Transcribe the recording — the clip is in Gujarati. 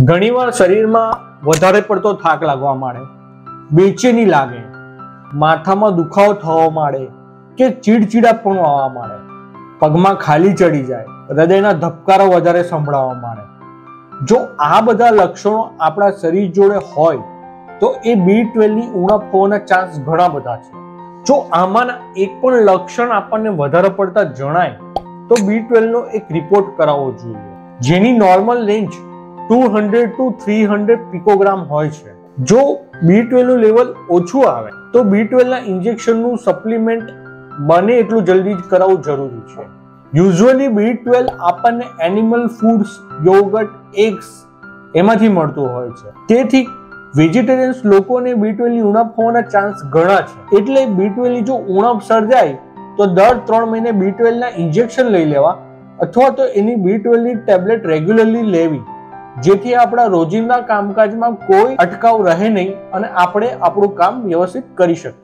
ઘણીવાર શરીરમાં વધારે પડતો થાક લાગવા માંડે, બેચેની લાગે, માથામાં દુખાવો થવા માંડે કે ચીડચીડાપણું આવવા માંડે, પગમાં ખાલી ચડી જાય, હૃદયના ધબકારા વધારે સંભળાવા માંડે. જો આ બધા લક્ષણો આપણા શરીર જોડે હોય તો એ B12 ની ઉણપ હોવાના ચાન્સ ઘણા બધા છે. જો આમાંના એક પણ લક્ષણ આપણને વધારે પડતા જણાય તો B12 નો એક રિપોર્ટ કરાવવો જોઈએ, જેની નોર્મલ રેન્જ 200 to 300 પિકોગ્રામ હોય છે. જો B12 નું લેવલ ઓછું આવે તો B12 ના ઇન્જેક્શનનું સપ્લિમેન્ટ બને એટલું જલ્દી જ કરાવવું જરૂરી છે. યુઝ્યુઅલી B12 આપણને એનિમલ ફૂડ્સ, યોગર્ટ, એગ્સ એમાંથી મળતું હોય છે. તેથી વેજીટેરિયન્સ લોકોને B12 ની ઉણપ હોવાના ચાન્સ ઘણા છે. એટલે B12 ની જો ઉણપ સર્જાય તો દર 3 મહિને B12 ના ઇન્જેક્શન લઈ લેવા અથવા તો એની B12 ની ટેબ્લેટ રેગ્યુલરલી લેવી, જેથી આપણા રોજિંદા કામકાજમાં કોઈ અટકાવ રહે નહીં અને આપણે આપણું કામ વ્યવસ્થિત કરી શકીએ.